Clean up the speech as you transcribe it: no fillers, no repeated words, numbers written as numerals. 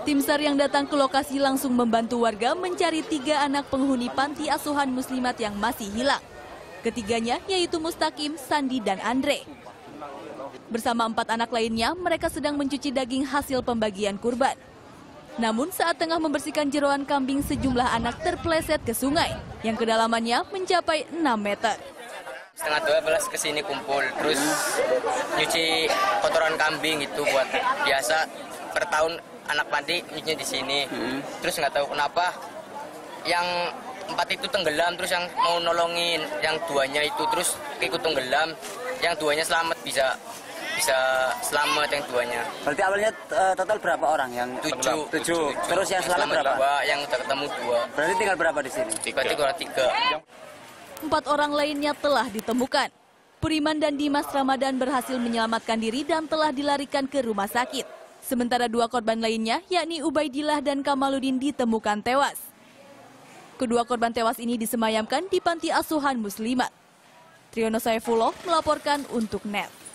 Tim SAR yang datang ke lokasi langsung membantu warga mencari 3 anak penghuni panti asuhan muslimat yang masih hilang. Ketiganya yaitu Mustaqim, Sandi, dan Andre. Bersama 4 anak lainnya, mereka sedang mencuci daging hasil pembagian kurban. Namun saat tengah membersihkan jeroan kambing, sejumlah anak terpeleset ke sungai yang kedalamannya mencapai 6 meter. Setengah 12 kesini kumpul, terus nyuci kotoran kambing itu buat biasa per tahun anak panti nyucinya di sini. Terus nggak tahu kenapa yang 4 itu tenggelam, terus yang mau nolongin yang 2-nya itu terus ikut tenggelam, yang 2-nya selamat bisa selamat yang 2-nya. Berarti awalnya total berapa orang yang 7. Terus yang selamat berapa? 2, yang udah ketemu 2. Berarti tinggal berapa di sini? Berarti kurang 3. 4 orang lainnya telah ditemukan. Puriman dan Dimas Ramadan berhasil menyelamatkan diri dan telah dilarikan ke rumah sakit. Sementara 2 korban lainnya, yakni Ubaidillah dan Kamaludin, ditemukan tewas. Kedua korban tewas ini disemayamkan di panti asuhan muslimat. Triyono Saifullah melaporkan untuk NET.